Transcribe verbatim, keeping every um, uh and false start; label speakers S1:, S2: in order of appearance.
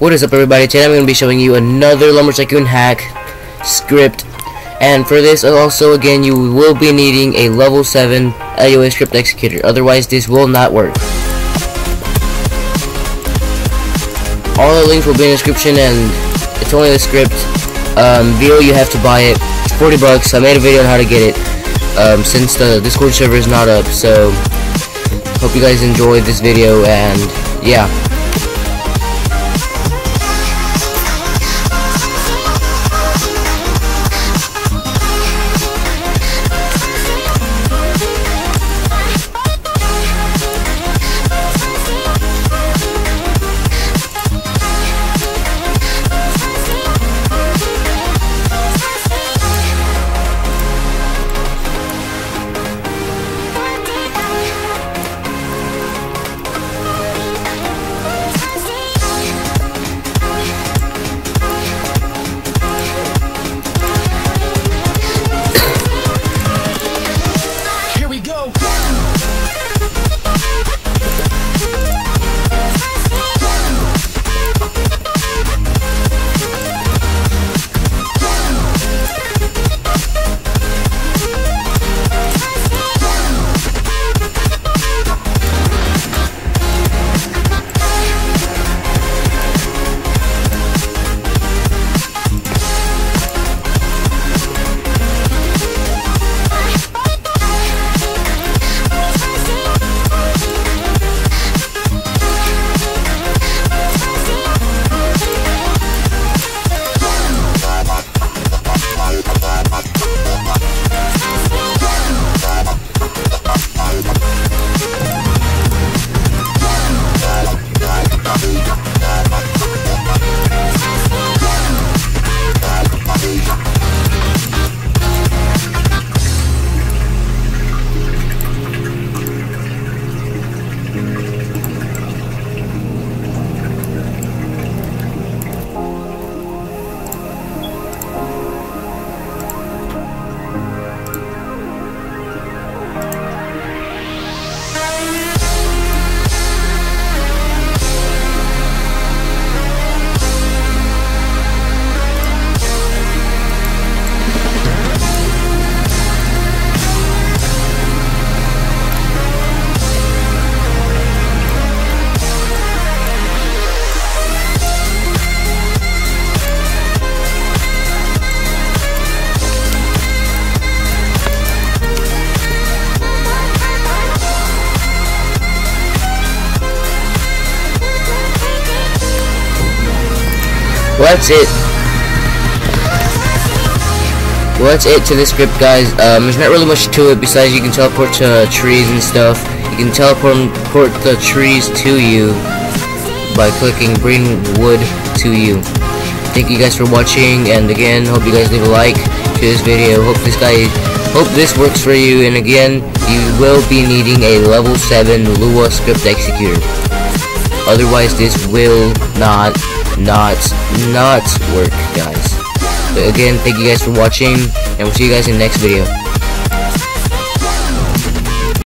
S1: What is up, everybody? Today I'm going to be showing you another Lumber Tycoon hack script, and for this also again you will be needing a level seven L U A script executor, otherwise this will not work. All the links will be in the description, and it's only the script. um, Video, you have to buy it. It's forty bucks. I made a video on how to get it um, since the Discord server is not up, so hope you guys enjoyed this video, and yeah. Well, that's it. Well, that's it to this script, guys. Um, there's not really much to it besides you can teleport to trees and stuff. You can teleport the trees to you by clicking bring wood to you. Thank you guys for watching, and again, hope you guys leave a like to this video. Hope this guy, hope this works for you. And again, you will be needing a level seven L U A script executor. Otherwise, this will not. not not work, guys. But again, thank you guys for watching, and we'll see you guys in the next video.